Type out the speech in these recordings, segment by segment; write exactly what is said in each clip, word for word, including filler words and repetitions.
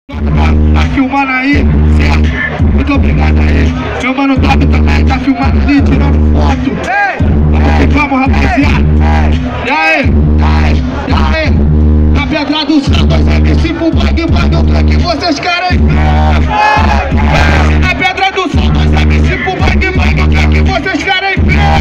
Tá filmando aí, certo? Muito obrigado aí. Meu mano Top também tá filmando ali, tirando foto. Ei, vamos, rapaziada. E aí? E aí? Na Pedra do Céu, dois M C pro bang bang, o que é que vocês querem? Na Pedra do Céu, dois M C pro bang bang, o que é que vocês querem?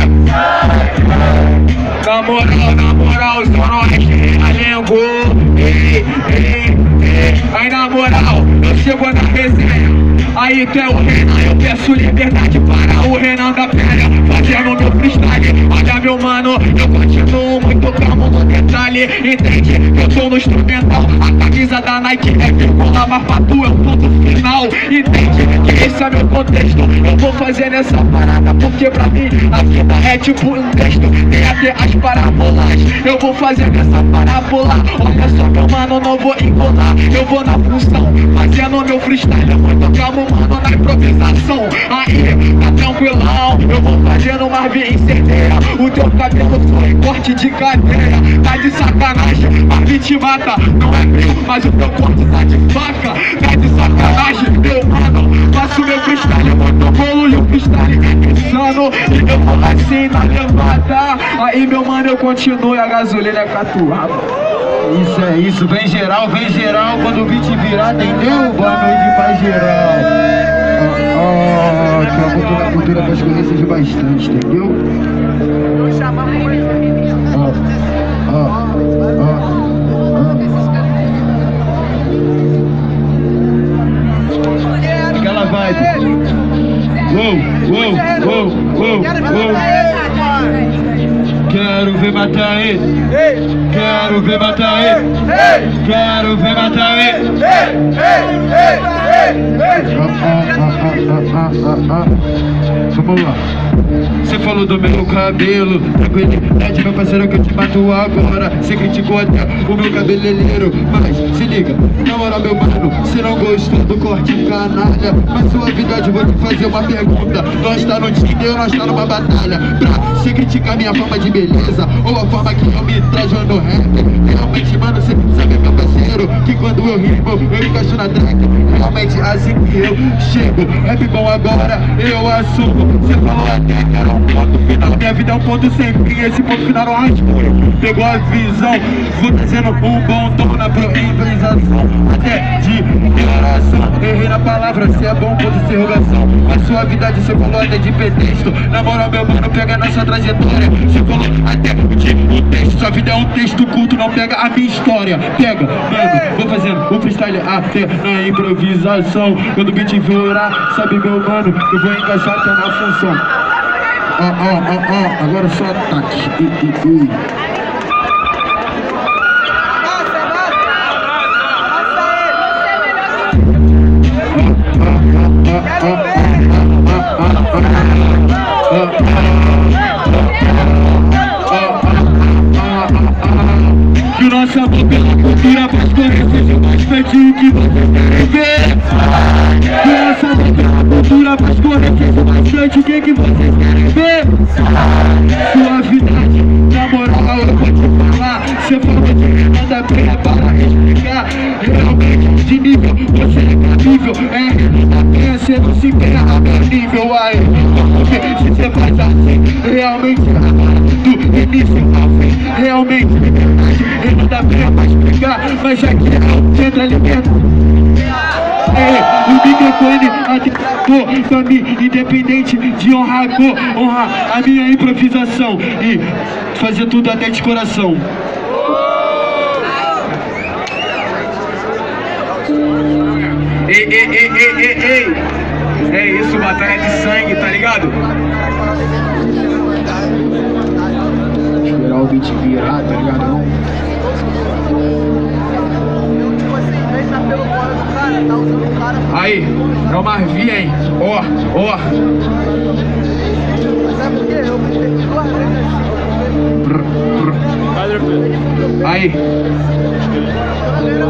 Na moral, na moral, só nós realengo. Ei, ei, ei. Aí na moral, eu chego na resenha. Aí tu é o Renan, eu peço liberdade para o Renan da Pedra, fazendo meu freestyle. Olha meu mano, eu continuo muito calmo no detalhe. Entende? Eu tô no instrumental, a camisa da Nike é vírgula, mas pra tu é o ponto final. Entende? Que esse é meu contexto, eu vou fazer nessa parada, porque pra mim a vida é tipo um texto, tem até as parábolas. Eu vou fazer nessa parábola, olha só meu mano, não vou enrolar. Eu vou na função, fazendo meu freestyle, eu muito calmo mano na improvisação. Aí, tá tranquilão, eu vou fazendo uma via certeira. O teu cabelo foi corte de cadeira. Tá de sacanagem, mas te mata. Não é meu, mas o teu corte tá de faca. Tá de sacanagem, meu mano. Faço meu freestyle, eu boto bolo e o freestyle insano. E eu vou assim na levada. Aí meu mano, eu continuo e a gasolina é catuaba. Isso é isso, vem geral, vem geral. Quando o beat virar, entendeu? Boa noite pra geral. Ó, ó, que a cultura, a cultura pra escolher seja bastante, entendeu? Ó, ó, ó. Aquela vibe. Uou, uou, uou, uou, uou. Quero ver matar ele. Quero ver matar ele. Quero ver matar ele. Vamos lá. Você falou do meu cabelo, tranquilidade, meu parceiro, que eu te mato agora. Você criticou até o meu cabeleireiro, mas se liga, na moral meu mano, você não gostou do corte canalha, mas suavidade, vou te fazer uma pergunta. Nós tá no Tinder, nós tá numa batalha pra você criticar minha forma de beleza ou a forma que eu me trajo no rap. Realmente, mano, você sabe, meu parceiro, que quando eu rimo, eu encaixo na track. Realmente assim que eu chego, rap bom agora, eu assumo. Você falou até que era um ponto final, minha vida é um ponto sem fim, esse ponto final não rascunho. Pegou a visão, vou trazendo um bom tom na improvisação, até de declaração. Errei na palavra, se é bom, ponto de interrogação. A suavidade, você falou até de pretexto. Na moral, meu mano, pega a nossa trajetória. Você falou até de um texto, sua vida é um texto culto, não pega a minha história. Pega, mano, vou fazendo um freestyle até na improvisação. Quando o beat virar, sabe meu mano, eu vou encaixar até na função. Ó, ó, ó, ó, agora só ataque. I, I, I. Que o nosso amor pela cultura faz conhecer bastante o que vocês querem ver. Que o nosso amor pela cultura faz conhecer bastante o que, que vocês querem ver. Suavidade, na moral eu vou te falar. Você falou de nada bem para explicar. Realmente de nível, você é cabível. É, Renan, você não se empenha a meu nível. Aí, se você faz assim, realmente do início ao fim. Realmente, não dá pra explicar, mas aqui é o alimento. É, o microfone até travou pra mim, independente de honrar a cor, honrar a minha improvisação e fazer tudo até de coração. Ei, ei, ei, ei, ei, ei. É isso, batalha de sangue, tá ligado? Esperar o beat virar, tá ligado? Não. Aí, é o Marvi, hein? Ó, ó. Aí.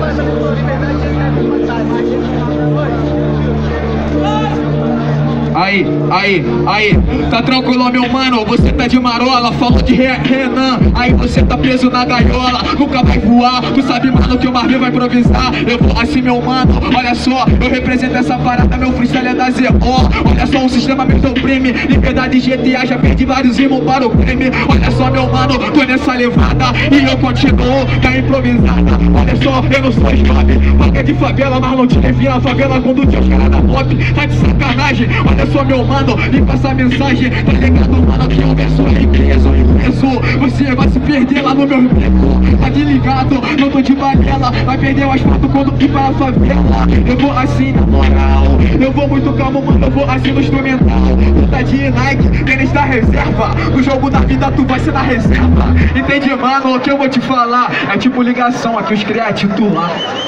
Aí. Aí, aí, aí, tá tranquilo, meu mano, você tá de marola, falou de Re Renan, aí você tá preso na gaiola, nunca vai voar, tu sabe, mano, que o Marvin vai improvisar, eu vou assim, meu mano, olha só, eu represento essa parada, meu freestyle é da Z O, olha só, o sistema me oprime, liberdade G T A, já perdi vários irmãos para o crime, olha só, meu mano, tô nessa levada, e eu continuo, tá improvisada, olha só, eu não sou stop, paga de favela, mas não te vi na favela quando tinha os caras da pop, tá de sacanagem, olha só, meu mano, e passa a mensagem, tá ligado, mano, que eu verso é preso, preso, você vai se perder lá no meu emprego, tá de ligado, não tô de balela, vai perder o asfalto quando ir para a favela, eu vou assim na moral, eu vou muito calmo, mano, eu vou assim no instrumental, tu tá de Nike, tênis da reserva, no jogo da vida tu vai ser na reserva, entende, mano, o que eu vou te falar, é tipo ligação, aqui os cria titular.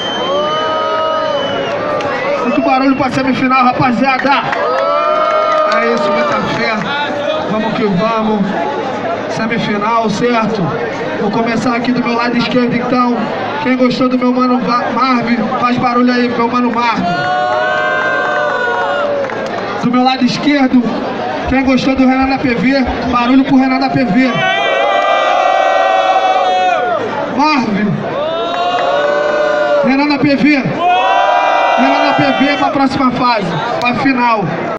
Muito barulho pra semifinal, rapaziada. É isso, muita fé. Vamos que vamos. Semifinal, certo? Vou começar aqui do meu lado esquerdo, então. Quem gostou do meu mano Marvin, faz barulho aí, meu mano Marvin. Do meu lado esquerdo, quem gostou do Renan da P V, barulho pro Renan da P V. Marvin. Renan da P V. Renan da P V pra próxima fase, pra final.